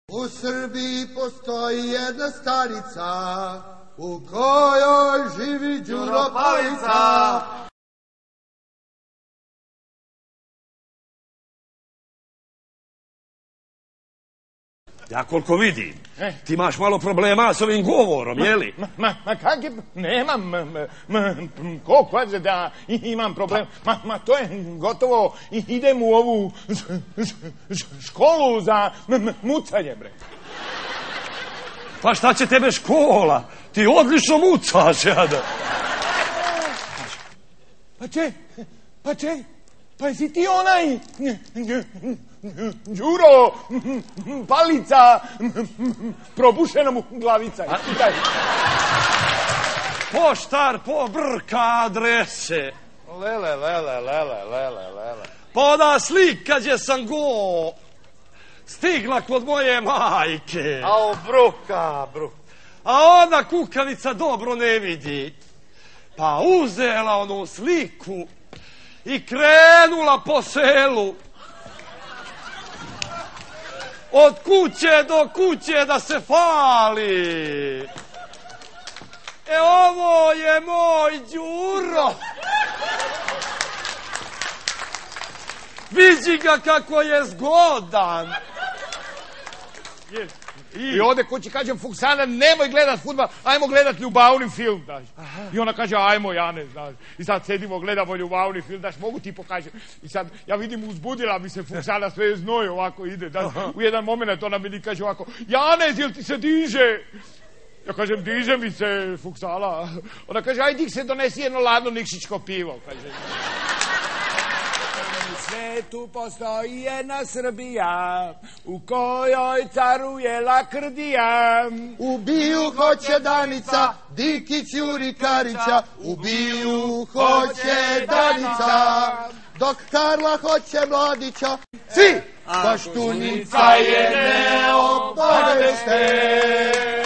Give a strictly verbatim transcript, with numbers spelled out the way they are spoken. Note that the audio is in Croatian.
U Srbiji postoji jedna starica u kojoj živi Đuro Palica. Ja koliko vidim, ti imaš malo problema s ovim govorom, jeli? Ma, ma, ma kak je, nemam, ma, ma, koliko je da imam problem, ma, ma to je gotovo, idem u ovu školu za mucanje, bre. Pa šta će tebe škola? Ti odlično mucaš, jada. Pa če, pa če, pa jesi ti onaj Đuro Palica, probušena mu glavica. Poštar pobrka adrese. Lele, lele, lele, lele, lele. Pa ona slika gdje sam go stigla kod moje majke. Ao, bruka, bruka. A ona kukavica dobro ne vidi. Pa uzela onu sliku i krenula po selu. Od kuće do kuće da se fali. E ovo je moj Đuro. Vidi ga kako je zgodan. I, I ode kući kažem Fuksana, nemoj gledat fudbal, ajmo gledat ljubavni film, daš. I ona kaže, ajmo Jane, znaš. I sad sedimo, gledamo ljubavni film, daš, mogu ti pokažem. I sad, ja vidim, uzbudila mi se Fuksana, sve je znoj, ovako ide, daš. U jedan moment ona mi kaže ovako, Janez, jel ti se diže? Ja kažem, diže mi se, Fuksala. Ona kaže, ajde ih se donesi jedno ladno nikšićko pivo, kaže. U svetu postoji jedna Srbija u kojoj caruje lakrdija. Ubiju hoće Danica, Dikić Juri Karića, ubiju hoće Danica, dok Karla hoće Mladića. Svi! Baštunica je neobavešte.